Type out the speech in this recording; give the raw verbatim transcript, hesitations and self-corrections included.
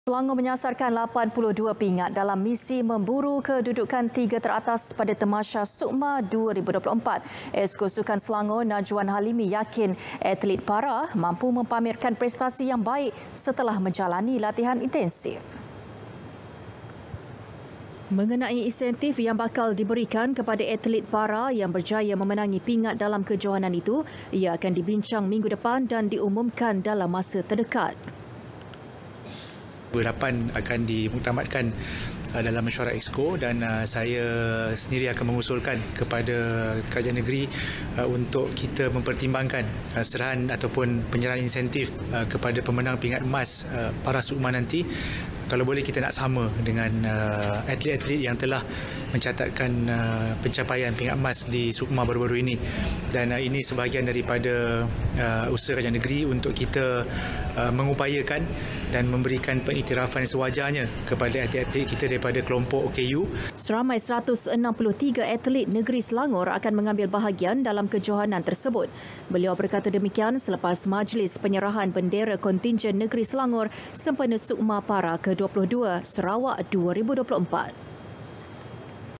Selangor menyasarkan lapan puluh dua pingat dalam misi memburu kedudukan tiga teratas pada Tamasya Sukma dua ribu dua puluh empat. Esko Sukan Selangor Najwan Halimi yakin atlet para mampu mempamerkan prestasi yang baik setelah menjalani latihan intensif. Mengenai insentif yang bakal diberikan kepada atlet para yang berjaya memenangi pingat dalam kejohanan itu, ia akan dibincang minggu depan dan diumumkan dalam masa terdekat. Lapan akan dimuktamadkan dalam mesyuarat Exco dan saya sendiri akan mengusulkan kepada kerajaan negeri untuk kita mempertimbangkan serahan ataupun penyerahan insentif kepada pemenang pingat emas para Sukma nanti. Kalau boleh kita nak sama dengan atlet-atlet yang telah mencatatkan pencapaian pingat emas di Sukma baru-baru ini. Dan ini sebahagian daripada usaha kerajaan negeri untuk kita mengupayakan dan memberikan pengiktirafan sewajarnya kepada atlet-atlet kita daripada kelompok O K U. Seramai seratus enam puluh tiga atlet negeri Selangor akan mengambil bahagian dalam kejohanan tersebut. Beliau berkata demikian selepas majlis penyerahan bendera kontingen negeri Selangor sempena Sukma Para ke dua puluh dua Sarawak dua ribu dua puluh empat.